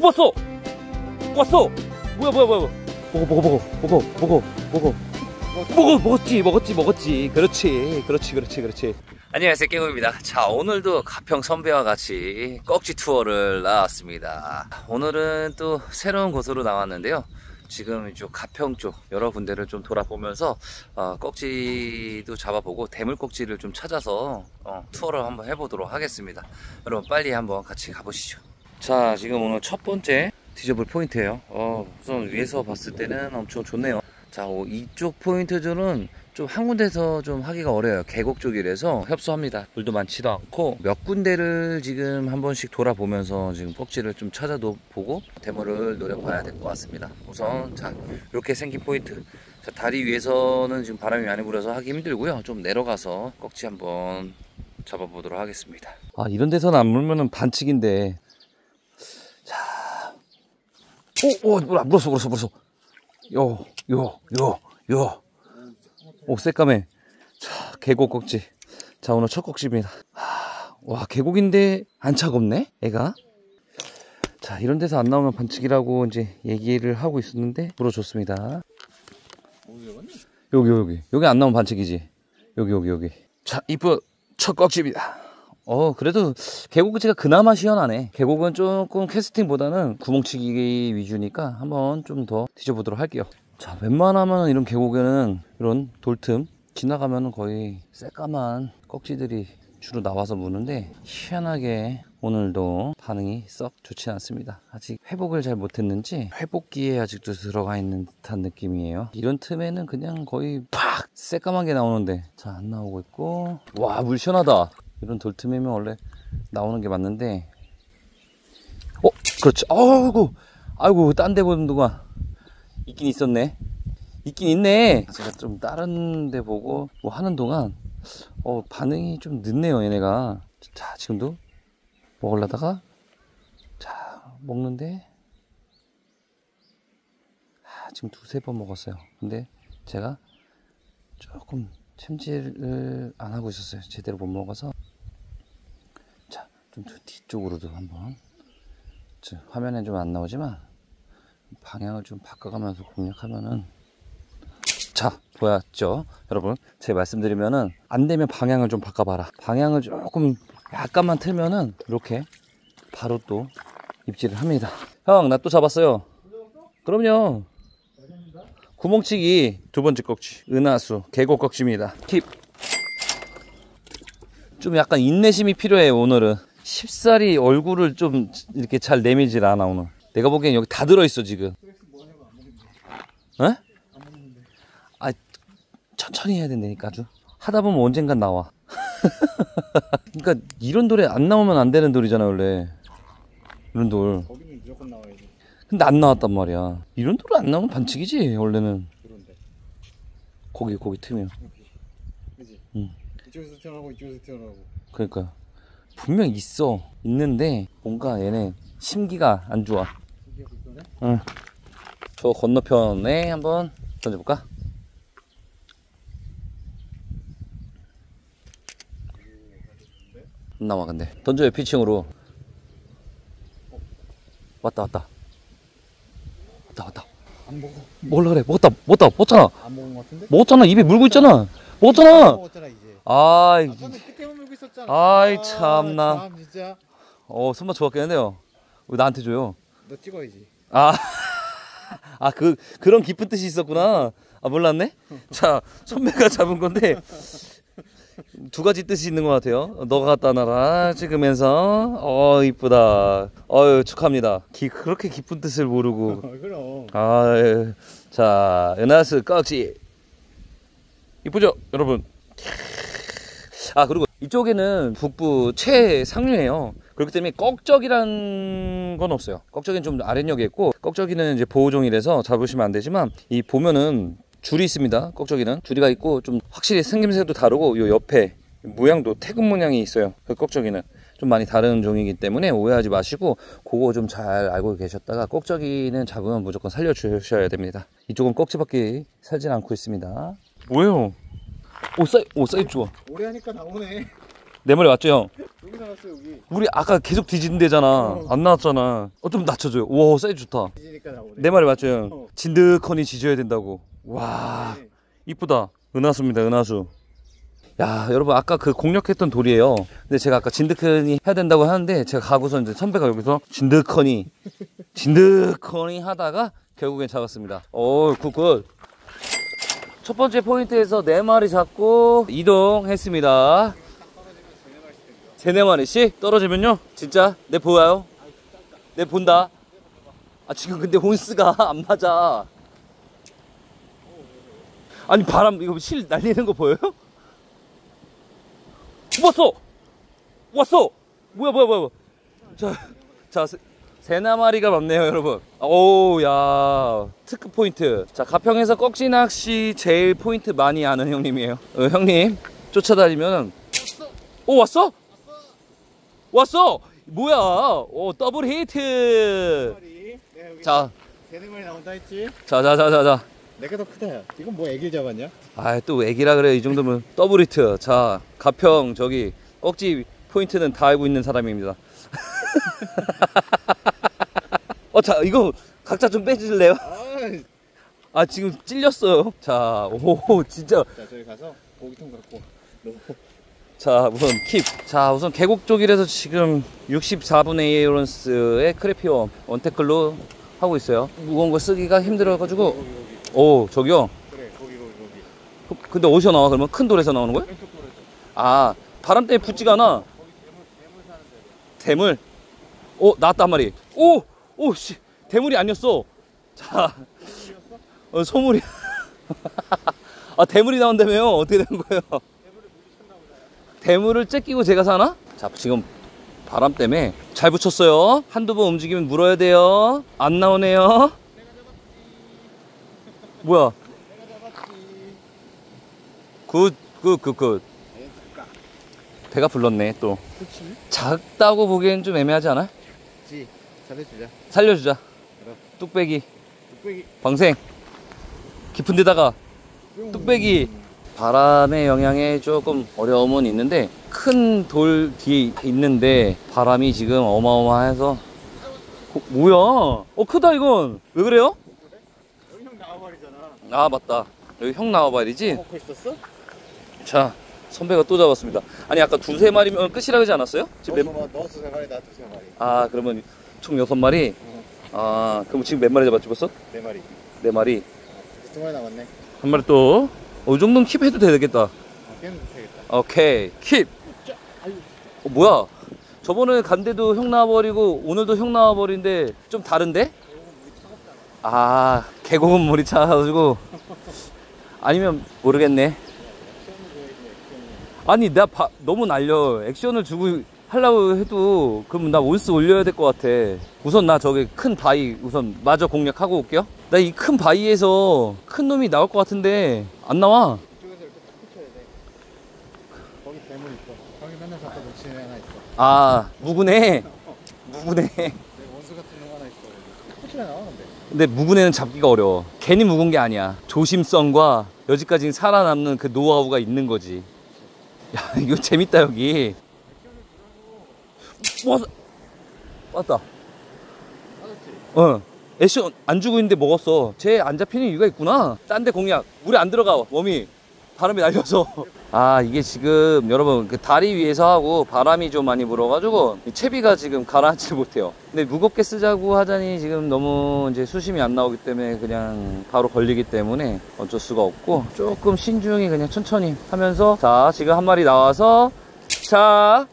뽑았어. 뽑았어. 뭐야. 먹었지. 그렇지. 안녕하세요, 깨구입니다. 자, 오늘도 가평 선배와 같이 꺽지 투어를 나왔습니다. 오늘은 또 새로운 곳으로 나왔는데요. 지금 이쪽 가평 쪽 여러 군데를 좀 돌아보면서 꺽지도 잡아보고 대물 꺽지를 좀 찾아서 투어를 한번 해보도록 하겠습니다. 여러분 빨리 한번 같이 가보시죠. 자, 지금 오늘 첫 번째 뒤져볼 포인트예요. 우선 위에서 봤을 때는 엄청 좋네요. 자, 이쪽 포인트들은 좀 한 군데서 좀 하기가 어려워요. 계곡 쪽이라서 협소합니다. 물도 많지도 않고 몇 군데를 지금 한 번씩 돌아보면서 지금 꺽지를 좀 찾아도 보고 대물을 노려봐야 될 것 같습니다. 우선 자, 이렇게 생긴 포인트. 자, 다리 위에서는 지금 바람이 많이 불어서 하기 힘들고요. 좀 내려가서 꺽지 한번 잡아보도록 하겠습니다. 이런 데서는 안 물면은 반칙인데. 자, 물었어. 오, 새까매. 자, 계곡 꺽지. 자, 오늘 첫 꺽지입니다. 와, 계곡인데 안 차갑네, 애가. 자, 이런 데서 안 나오면 반칙이라고 이제 얘기를 하고 있었는데 물어줬습니다. 여기 안 나오면 반칙이지. 여기. 자, 이쁜 첫 꺽지입니다. 그래도 계곡 꺽지가 그나마 시원하네. 계곡은 조금 캐스팅보다는 구멍치기 위주니까 한번 좀 더 뒤져보도록 할게요. 자, 웬만하면 이런 계곡에는 이런 돌틈 지나가면 거의 새까만 꺽지들이 주로 나와서 무는데 희한하게 오늘도 반응이 썩 좋지 않습니다. 아직 회복을 잘 못했는지 회복기에 아직도 들어가 있는 듯한 느낌이에요. 이런 틈에는 그냥 거의 팍 새까만 게 나오는데 자, 안 나오고 있고. 와, 물 시원하다. 이런 돌틈이면 원래 나오는 게 맞는데. 그렇지. 아이고 딴 데 보는 동안 있긴 있었네. 있긴 있네. 제가 좀 다른 데 보고 뭐 하는 동안 반응이 좀 늦네요, 얘네가. 자, 지금도 먹으려다가 자, 먹는데 지금 두세 번 먹었어요. 근데 제가 조금 챔질을 안 하고 있었어요. 제대로 못 먹어서. 자, 좀 뒤쪽으로도 한번. 화면엔 좀 안 나오지만 방향을 좀 바꿔가면서 공략하면은. 자, 보였죠? 여러분, 제가 말씀드리면은 안 되면 방향을 좀 바꿔봐라. 방향을 조금 약간만 틀면은 이렇게 바로 또 입질을 합니다. 형, 나 또 잡았어요. 그럼요. 구멍치기 두 번째 꺽지, 은하수 계곡 꺽지입니다. 킵. 좀 약간 인내심이 필요해. 오늘은 쉽사리 얼굴을 좀 이렇게 잘 내밀질 않아. 오늘 내가 보기엔 여기 다 들어있어 지금. 에? 천천히 해야 된다니까. 아주 하다 보면 언젠간 나와. 그러니까 이런 돌에 안 나오면 안 되는 돌이잖아 원래. 이런 돌 거기는 무조건 나와야지. 근데 안 나왔단 말이야. 이런 돌에 안 나오면 반칙이지 원래는. 그런데 거기 틈이야. 그치? 응. 이쪽에서 튀어나오고 이쪽에서 튀어나오고. 그러니까 분명 있는데 뭔가 얘네 심기가 안 좋아. 이게 불편해? 응. 저 건너편에 한번 던져볼까? 안 나와. 근데 던져요. 피칭으로. 왔다. 안 먹어. 먹으려 그래. 먹었잖아. 안 먹은 것 같은데? 먹었잖아. 입에 물고 있잖아. 먹었잖아. 먹었잖아 이제. 아이, 아까는 끝에만 물고 있었잖아. 아이 참나. 참 진짜. 손맛 좋았겠는데요. 왜 나한테 줘요? 너 찍어야지. 그런 깊은 뜻이 있었구나. 몰랐네. 자, 선배가 잡은 건데 두 가지 뜻이 있는 것 같아요. 너가 갖다 놔라 찍으면서. 이쁘다. 축하합니다. 그렇게 깊은 뜻을 모르고. 그럼. 자, 은하수 꺽지 이쁘죠 여러분. 그리고 이쪽에는 북부 최상류예요. 그렇기 때문에 꺽적이란 건 없어요. 꺽적이는 좀 아랫역에 있고, 꺽적이는 이제 보호종이라서 잡으시면 안 되지만, 이 보면은 줄이 있습니다. 꺽적이는 줄이가 있고 좀 확실히 생김새도 다르고, 요 옆에 모양도 태극 모양이 있어요. 그 꺽적이는 좀 많이 다른 종이기 때문에 오해하지 마시고 그거 좀 잘 알고 계셨다가 꺽적이는 잡으면 무조건 살려주셔야 됩니다. 이쪽은 꺽지밖에 살진 않고 있습니다. 뭐예요? 사이즈 좋아. 오래 하니까 나오네. 내 머리 맞죠 형? 여기 나왔어 여기. 우리 아까 계속 뒤지는 데잖아. 안 나왔잖아. 좀 낮춰줘요. 우와 사이즈 좋다. 뒤지니까 나오네. 내 말이 맞죠 형? 진득하니 지져야 된다고. 와 이쁘다. 은하수입니다 은하수. 야 여러분 아까 그 공략했던 돌이에요. 근데 제가 아까 진득하니 해야 된다고 하는데 제가 가고서 이제 선배가 여기서 진득하니 하다가 결국엔 잡았습니다. 오 굿굿. 첫 번째 포인트에서 4마리 잡고 이동했습니다. 3-4마리씩 떨어지면요 진짜 내 보여요? 내 본다. 아 지금 근데 혼스가 안 맞아. 아니 바람 이거 실 날리는 거 보여요? 왔어 뭐야 자 3-4마리가 맞네요 여러분. 오야 특급 포인트. 자 가평에서 꺽지 낚시 제일 포인트 많이 아는 형님이에요. 형님 쫓아다니면 오 왔어 뭐야 더블 히트. 자 3-4마리 나온다 했지? 자 내가 더 크다. 이건 뭐 애길 잡았냐? 아 또 애기라 그래. 이 정도면 더블 히트. 자 가평 저기 꺽지 포인트는 다 알고 있는 사람입니다. 자 이거 각자 좀 빼주실래요? 아 지금 찔렸어요. 자 오 진짜. 자 저기 가서 고기통 갖고 넣어. 자 우선 킵. 자 우선 계곡 쪽이라서 지금 64분의 1 오런스의 크래피웜 원태클로 하고 있어요. 무거운 거 쓰기가 힘들어가지고. 여기. 오 저기요. 그래 거기. 근데 어디서 나와 그러면? 큰 돌에서 나오는 거야? 왼쪽 돌에서. 아 바람 때문에 붙지가 않아. 거기 대물 사는 데. 대물. 나왔다 한 마리. 씨 대물이 아니었어. 자 소물이. 아 대물이 나온다며요? 어떻게 된 거예요? 대물을 째끼고 제가 사나? 자 지금 바람 때문에 잘 붙였어요. 한두 번 움직이면 물어야 돼요. 안 나오네요. 뭐야? 굿. 배가 불렀네 또. 그치? 작다고 보기엔 좀 애매하지 않아? 그치. 잘해주자. 살려주자. 그럼. 뚝배기 뚝배기. 방생 깊은 데다가 뚝배기. 바람의 영향에 조금 어려움은 있는데 큰 돌 뒤에 있는데 바람이 지금 어마어마해서. 뭐야 크다 이건. 왜 그래요? 여기 형 나와버리잖아. 아 맞다 여기 형 나와봐야지. 먹고 있었어? 자 선배가 또 잡았습니다. 아니 아까 2-3마리면 끝이라 그러지 않았어요? 지금 너 2-3마리 나 2-3마리. 아 그러면 총 6마리? 아 그럼 지금 몇 마리 잡았지 벌써? 4마리. 4마리. 2마리 남았네. 한 마리 또. 이 정도는 킵 해도 되겠다. 걔는 못하겠다. 오케이 킵. 뭐야 저번에 간데도 형 나와버리고 오늘도 형 나와버린데 좀 다른데? 아 계곡은 물이 차가지고. 아니면 모르겠네. 아니 나 너무 날려. 액션을 주고 하려고 해도 그럼 나 온스 올려야 될 것 같아. 우선 나 저기 큰 바위 우선 마저 공략하고 올게요. 나 이 큰 바위에서 큰 놈이 나올 것 같은데 안 나와. 이쪽에서 이렇게 딱 붙여야 돼. 거기 대물 있어. 거기 맨날 잡다 놓치는 애 하나 있어. 아 무구네. 내 원수 같은 놈 하나 있어. 붙여야 나와 근데. 근데 무구네는 잡기가 어려워. 괜히 묵은 게 아니야. 조심성과 여지까지 살아남는 그 노하우가 있는 거지. 야 이거 재밌다 여기. 왔다. 액션 안 주고 있는데 먹었어. 쟤 안 잡히는 이유가 있구나. 딴 데 공략. 물에 안 들어가 웜이. 바람이 날려서. 아 이게 지금 여러분 그 다리 위에서 하고 바람이 좀 많이 불어가지고 채비가 지금 가라앉지 못해요. 근데 무겁게 쓰자고 하자니 지금 너무 이제 수심이 안 나오기 때문에 그냥 바로 걸리기 때문에 어쩔 수가 없고 조금 신중히 그냥 천천히 하면서. 자 지금 한 마리 나와서 자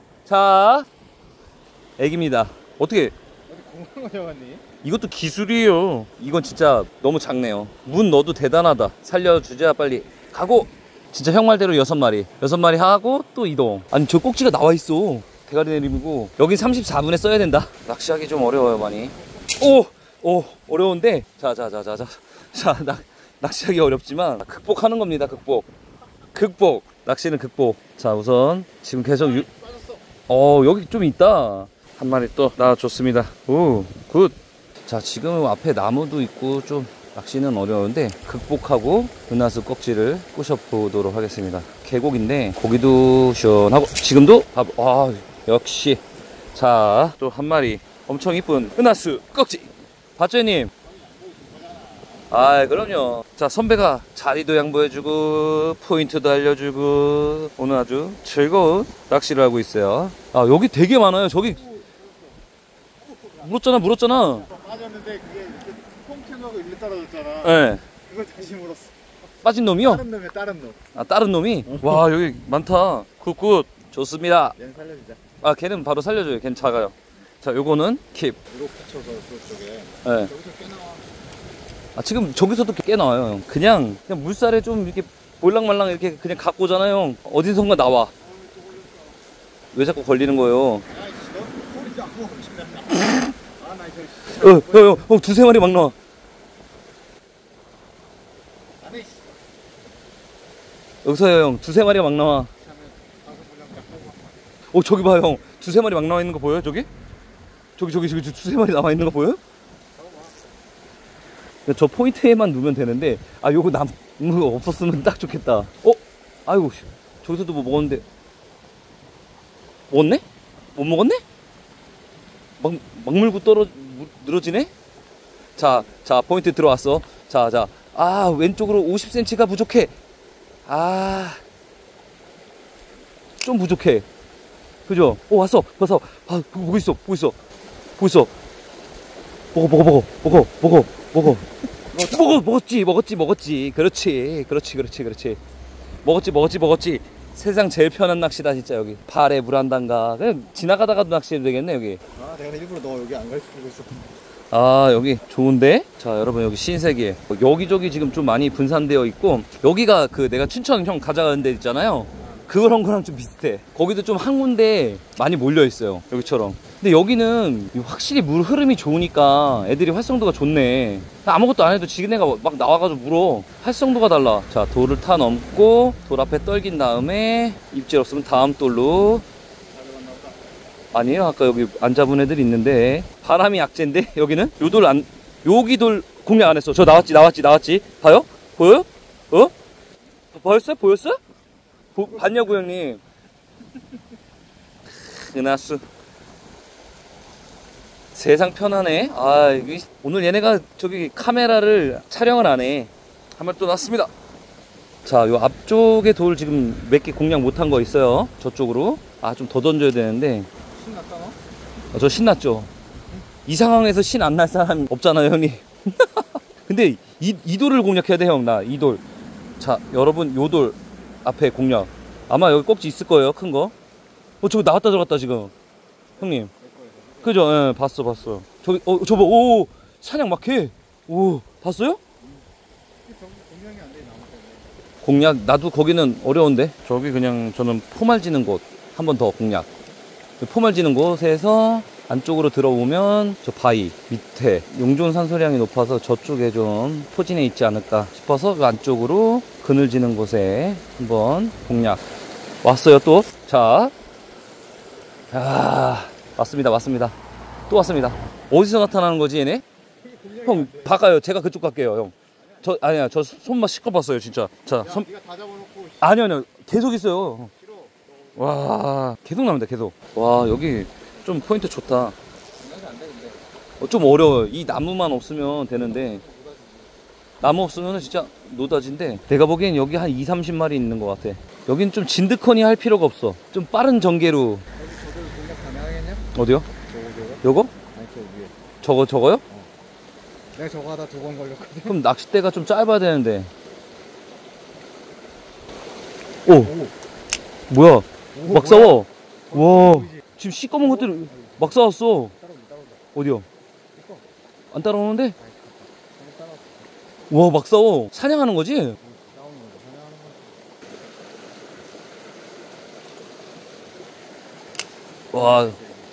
애기입니다. 어떻게 어디 공항 거 잡았니? 이것도 기술이에요. 이건 진짜 너무 작네요. 문 넣어도 대단하다. 살려주자 빨리. 가고. 진짜 형 말대로 6마리 하고 또 이동. 아니 저 꼭지가 나와 있어. 대가리 내리고. 여긴 34분에 써야 된다. 낚시하기 좀 어려워요 많이. 오 어려운데. 자 낚시하기 어렵지만 극복하는 겁니다. 극복. 낚시는 극복. 자 우선 지금 계속 여기 좀 있다. 한 마리 또 나와줬습니다. 오 굿. 자 지금 앞에 나무도 있고 좀 낚시는 어려운데 극복하고 은하수 꺽지를 꼬셔보도록 하겠습니다. 계곡인데 고기도 시원하고 지금도 역시. 자, 또 한 마리 엄청 이쁜 은하수 꺽지 봤죠 형님? 아 그럼요. 자, 선배가 자리도 양보해주고 포인트도 알려주고 오늘 아주 즐거운 낚시를 하고 있어요. 아 여기 되게 많아요. 저기 물었잖아. 빠졌는데 그게 이렇게 통통하고 일로 떨어졌잖아. 네. 그걸 다시 물었어. 빠진 놈이요? 다른 놈이야, 다른 놈. 아 다른 놈이? 와 여기 많다. 굿굿 좋습니다. 얘는 살려주자. 아 걔는 바로 살려줘요. 걔는 작아요. 자 요거는 킵. 이거 붙여서 그쪽에. 네. 여기서 꽤 나와. 아 지금 저기서도 꽤 나와요 형. 그냥 물살에 좀 이렇게 볼랑말랑 이렇게 그냥 갖고 오잖아요 형. 어디선가 나와. 왜 자꾸 걸리는 거예요? 야이씨, 너 꼬리 잡고 오신다. 아, 나 이거. 형 두세 마리 막 나와. 안에 있어. 여기서요 형 두세 마리가 막 나와. 저기 봐요 형. 두세 마리 막 나와 있는 거 보여요 저기? 저기 두세 마리 나와 있는 거 보여요? 저 포인트에만 누면 되는데 아 요거 나무 없었으면 딱 좋겠다. 아이고 저기서도 뭐 먹었는데 먹었네? 못 먹었네? 막 물고 늘어지네? 자 포인트 들어왔어. 자 왼쪽으로 50cm가 부족해. 좀 부족해. 그죠? 왔어. 보고 있어. 먹어. 먹었지. 그렇지. 먹었지. 세상 제일 편한 낚시다 진짜 여기. 발에 물 안 담가. 그냥 지나가다가도 낚시해도 되겠네 여기. 아, 내가 일부러 너 여기 안 가르치고 있어. 아 여기 좋은데? 자 여러분 여기 신세계 여기저기 지금 좀 많이 분산되어 있고 여기가 그 내가 춘천 형 가져가는 데 있잖아요. 그런 거랑 좀 비슷해. 거기도 좀 한 군데 많이 몰려 있어요 여기처럼. 근데 여기는 확실히 물 흐름이 좋으니까 애들이 활성도가 좋네. 아무것도 안 해도 지네가 막 나와가지고 물어. 활성도가 달라. 자 돌을 타 넘고 돌 앞에 떨긴 다음에 입질 없으면 다음 돌로. 아니에요. 아까 여기 안 잡은 애들이 있는데 바람이 약재인데 여기는 요 돌 안 여기 돌 공략 안 했어. 저 나왔지. 봐요? 보여요? 보였어? 봤냐고 형님. 은하수 세상 편하네. 오늘 얘네가 저기 카메라를 촬영을 안 해. 한 마리 또 났습니다. 자, 요 앞쪽에 돌 지금 몇 개 공략 못한 거 있어요. 저쪽으로. 좀 더 던져야 되는데. 신났다 너? 저 신났죠. 이 상황에서 신 안 날 사람 없잖아요 형님. 근데 이 돌을 공략해야 돼 형. 이 돌. 자 여러분 요 돌 앞에 공략. 아마 여기 꼭지 있을 거예요 큰 거. 저기 나왔다 들어갔다 지금 형님. 그죠? 예, 봤어. 저기 저거 오 사냥 막해. 봤어요? 공략이 안 돼, 나무 때문에. 공략 나도 거기는 어려운데. 저기 그냥 저는 포말지는 곳 한 번 더 공략. 포말지는 곳에서 안쪽으로 들어오면 저 바위 밑에 용존 산소량이 높아서 저쪽에 좀 포진해 있지 않을까 싶어서 그 안쪽으로 그늘지는 곳에 한번 공략 왔어요. 또 자 왔습니다. 또 왔습니다. 어디서 나타나는 거지 얘네? 형 바꿔요. 제가 그쪽 갈게요 형. 아니야 저 손맛 시끄러웠어요 진짜. 자 야, 네가 다 잡아놓고. 아니요 계속 있어요. 싫어. 와 계속 나옵니다 계속. 와 여기 좀 포인트 좋다. 공략이 안 돼, 근데. 좀 어려워요. 이 나무만 없으면 되는데 나무 없으면 진짜 노다지인데 내가 보기엔 여기 한 20-30마리 있는 것 같아. 여긴 좀 진드커니 할 필요가 없어. 좀 빠른 전개로. 저들 공략 가능하겠냐? 어디요? 저거? 요거? 아니 저 위에. 저거요? 내가 저거 하다 2번 걸렸거든. 그럼 낚싯대가 좀 짧아야 되는데. 뭐야? 막 싸워. 와 지금 시꺼먼 것들 막 싸웠어. 따라온다. 어디요? 이거. 안 따라오는데? 아이, 따라왔어. 와 막 싸워. 사냥하는 거지? 나오는 거, 사냥하는 거. 와.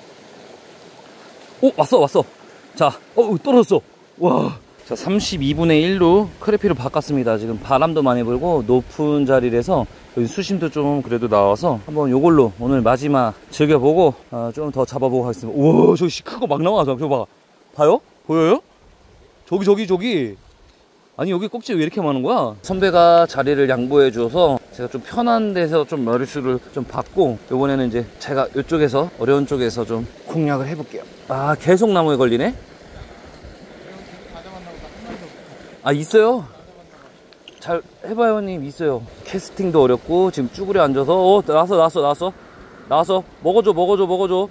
왔어. 자, 떨어졌어. 와. 자, 32분의 1로 크래피로 바꿨습니다. 지금 바람도 많이 불고 높은 자리라서 여기 수심도 좀 그래도 나와서 한번 요걸로 오늘 마지막 즐겨보고 좀 더 잡아보고 하겠습니다. 우와, 저기 큰 거 막 나와. 저거 봐. 봐요? 보여요? 저기. 아니 여기 꼭지 왜 이렇게 많은 거야? 선배가 자리를 양보해 줘서 제가 좀 편한 데서 좀 머릿수를 좀 받고, 이번에는 이제 제가 이쪽에서 어려운 쪽에서 좀 공략을 해볼게요. 아 계속 나무에 걸리네? 아 있어요? 잘 해봐요 형님. 있어요. 캐스팅도 어렵고 지금 쭈그려 앉아서 나왔어. 먹어줘.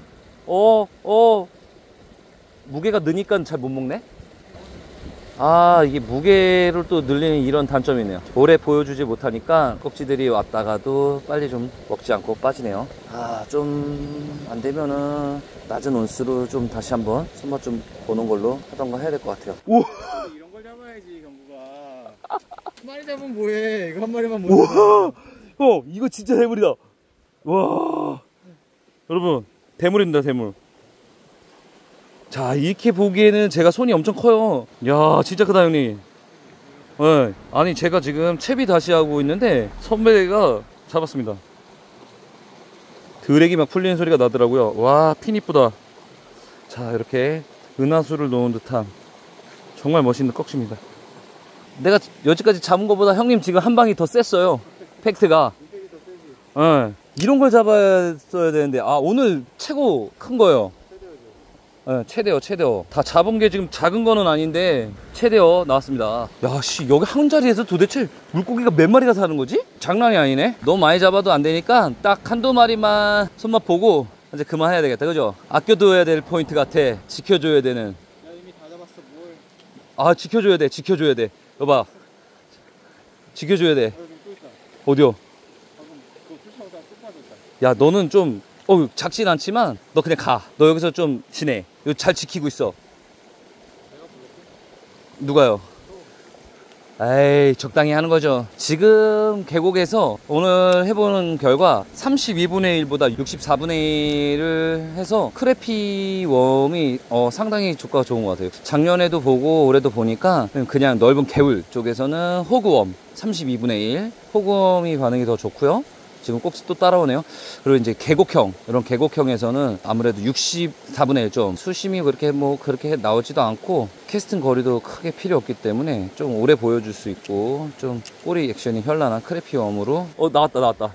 무게가 느니까 잘 못 먹네. 아 이게 무게를 또 늘리는 이런 단점이네요. 오래 보여주지 못하니까 꺽지들이 왔다가도 빨리 좀 먹지 않고 빠지네요. 아 좀 안되면은 낮은 온수로 좀 다시 한번 손맛 좀 보는 걸로 하던가 해야 될 것 같아요. 오! 이런 걸 잡아야지 경구가. 한 마리 잡으면 뭐해. 이거 한 마리만 못 우와! 형 이거 진짜 대물이다. 와 여러분 대물입니다. 대물. 자 이렇게 보기에는 제가 손이 엄청 커요. 야 진짜 크다 형님. 네. 아니 제가 지금 채비 다시 하고 있는데 선배가 잡았습니다. 드랙이 막 풀리는 소리가 나더라고요. 와 핀 이쁘다. 자 이렇게 은하수를 놓은 듯한 정말 멋있는 꺽지입니다. 내가 여지까지 잡은 것보다 형님 지금 한 방이 더 셌어요. 팩트가. 네. 이런 걸 잡았어야 되는데 아 오늘 최고 큰 거예요. 네, 최대어. 다 잡은 게 지금 작은 거는 아닌데 최대어 나왔습니다. 야씨 여기 한 자리에서 도대체 물고기가 몇 마리가 사는 거지? 장난이 아니네. 너무 많이 잡아도 안 되니까 딱 한두 마리만 손맛 보고 이제 그만해야 되겠다. 그죠? 아껴둬야 될 포인트 같아. 지켜줘야 되는. 야 이미 다 잡았어 뭘. 아 지켜줘야 돼. 여봐. 지켜줘야 돼. 또 있다. 어디요? 방금 그거 쫓아오다 또 빠졌다. 야 너는 좀 작진 않지만 너 그냥 가. 너 여기서 좀 지내. 이거 잘 지키고 있어. 누가요? 에이 적당히 하는 거죠. 지금 계곡에서 오늘 해보는 결과 32분의 1보다 64분의 1을 해서 크래피 웜이 상당히 조과가 좋은 것 같아요. 작년에도 보고 올해도 보니까 그냥 넓은 개울 쪽에서는 호그웜 32분의 1 호그웜이 반응이 더 좋고요. 지금 꼭지 또 따라오네요. 그리고 이제 계곡형, 이런 계곡형에서는 아무래도 64분의 1 좀 수심이 그렇게 나오지도 않고 캐스팅 거리도 크게 필요 없기 때문에 좀 오래 보여줄 수 있고 좀 꼬리 액션이 현란한 크래피 웜으로. 나왔다.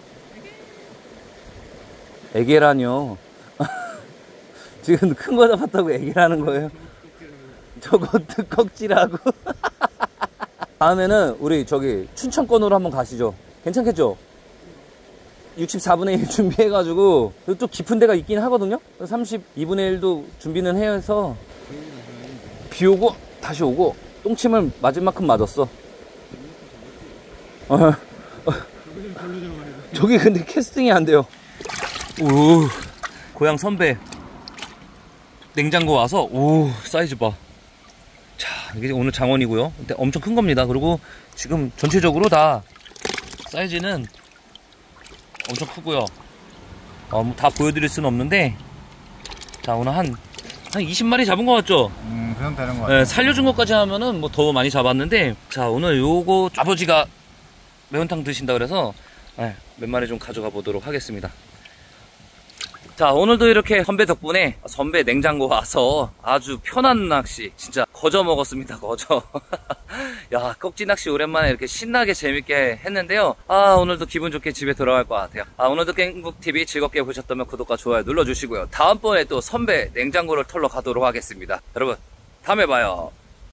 애기라뇨. 지금 큰 거 잡았다고 애기라는 거예요? 저것도 꺽지라고. 다음에는 우리 저기 춘천권으로 한번 가시죠. 괜찮겠죠? 64분의 1 준비해가지고 또 깊은 데가 있긴 하거든요. 32분의 1도 준비는 해서 비 오고 다시 오고 똥침을 맞을 만큼 맞았어. 저기 근데 캐스팅이 안 돼요. 오 고향 선배 냉장고 와서 오 사이즈 봐. 자 이게 오늘 장원이고요. 근데 엄청 큰 겁니다. 그리고 지금 전체적으로 다 사이즈는 엄청 크고요. 다 보여드릴 수는 없는데 자 오늘 한 20마리 잡은 것 같죠? 그럼 되는 것 같아요. 네, 살려준 것까지 하면은 뭐 더 많이 잡았는데 자 오늘 요거 아버지가 매운탕 드신다 그래서 몇 마리 좀 가져가 보도록 하겠습니다. 자 오늘도 이렇게 선배 덕분에 선배 냉장고 와서 아주 편한 낚시 진짜 거저 먹었습니다. 거저. 야 꺽지 낚시 오랜만에 이렇게 신나게 재밌게 했는데요. 오늘도 기분 좋게 집에 돌아갈 것 같아요. 오늘도 깽북TV 즐겁게 보셨다면 구독과 좋아요 눌러주시고요. 다음번에 또 선배 냉장고를 털러 가도록 하겠습니다. 여러분 다음에 봐요.